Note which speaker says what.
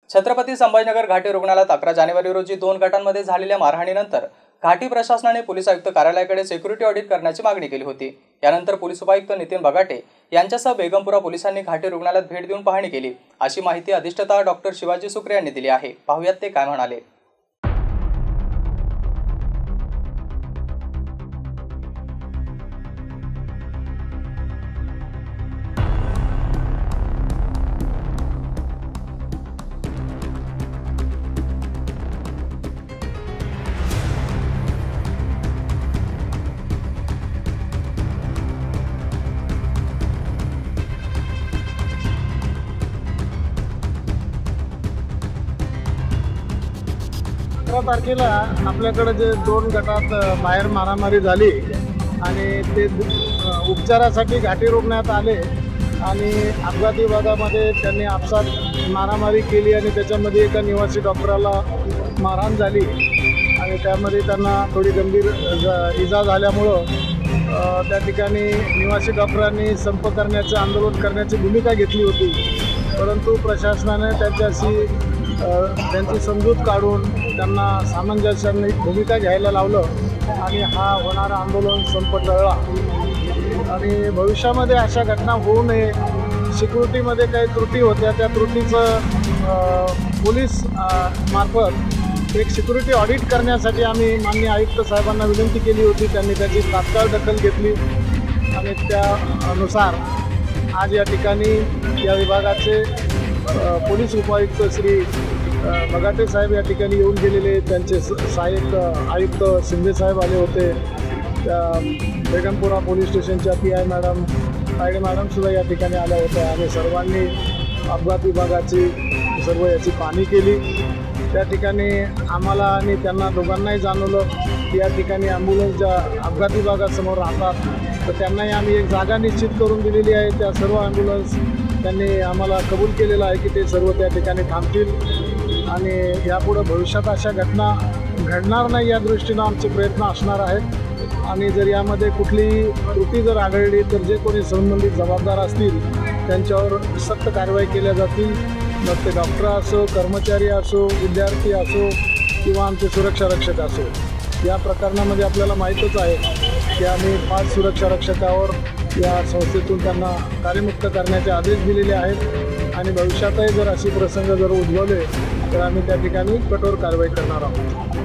Speaker 1: छत्रपती संभाजीनगर घाटी रुग्णालयात 11 जानेवारी रोजी 2 गटांमध्ये झालेल्या मारहाणीनंतर घाटी प्रशासनाने पोलीस आयुक्त कार्यालयाकडे सिक्युरिटी ऑडिट करण्याची मागणी केली होती। यानंतर पोलीस उपायुक्त नितीन बगाटे यांच्यासह बेगमपुरा पोलिसांनी घाटी रुग्णालयात भेट देऊन पाहणी केली, अशी माहिती अधिष्ठाता डॉक्टर शिवाजी सुक्रे यांनी दिली आहे। पाहुयात ते काय म्हणाले।
Speaker 2: तारखेला आपल्याकडे जे 2 गटात बाहेर मारामारी झाली आणि ते उपचारासाठी घाटी रुग्णालयात आले आणि अपघाती भागामध्ये त्यांनी आपसात मारामारी केली आणि त्याच्यामध्ये एका निवासी डॉक्टराला मारहाण झाली आणि त्यामध्ये त्यांना थोडी गंभीर इजा झाल्यामुळं त्या ठिकाणी निवासी डॉक्टरांनी संप करण्याचं आंदोलन करण्याची भूमिका घेतली होती, परंतु प्रशासनाने त्यांची समजूत काढून त्यांना सामंजस्याने भूमिका घ्यायला लावलं आणि हा होणारा आंदोलन संप टळला। आणि भविष्यामध्ये अशा घटना होऊ नये, सिक्युरिटीमध्ये काही त्रुटी होत्या, त्या त्रुटीचं पोलीस मार्फत एक सिक्युरिटी ऑडिट करण्यासाठी आम्ही माननीय आयुक्त साहेबांना विनंती केली होती। त्यांनी त्याची तात्काळ दखल घेतली आणि त्यानुसार आज या ठिकाणी या विभागाचे पोलीस उपायुक्त श्री बगाटे साहेब या ठिकाणी येऊन गेलेले, त्यांचे सहाय्यक आयुक्त शिंदे साहेब आले होते, त्या बेगमपुरा पोलीस स्टेशनच्या PI मॅडम तायडे मॅडमसुद्धा या ठिकाणी आल्या होत्या आणि सर्वांनी अपघात विभागाची सर्व याची पाहणी केली। त्या ठिकाणी आम्हाला आणि त्यांना दोघांनाही जाणवलं की या ठिकाणी ॲम्ब्युलन्स ज्या अपघात विभागासमोर राहतात तर त्यांनाही आम्ही एक जागा निश्चित करून दिलेली आहे। त्या सर्व ॲम्ब्युलन्स त्यांनी आम्हाला कबूल केलेलं आहे की ते सर्व त्या ठिकाणी थांबतील आणि यापुढं भविष्यात अशा घटना घडणार नाही या दृष्टीनं आमचे प्रयत्न असणार आहेत। आणि जर यामध्ये कुठलीही त्रुटी जर आढळली तर जे कोणी संबंधित जबाबदार असतील त्यांच्यावर सक्त कारवाई केल्या जातील, मग ते डॉक्टर असो, कर्मचारी असो, विद्यार्थी असो किंवा आमचे सुरक्षा रक्षक असो। या प्रकरणामध्ये आपल्याला माहीतच आहे की आम्ही 5 सुरक्षा रक्षकावर या संस्थेतून त्यांना कार्यमुक्त करण्याचे आदेश दिलेले आहेत आणि भविष्यातही जर असे प्रसंग जर उद्भवले तर आम्ही त्या ठिकाणी कठोर कारवाई करणार आहोत।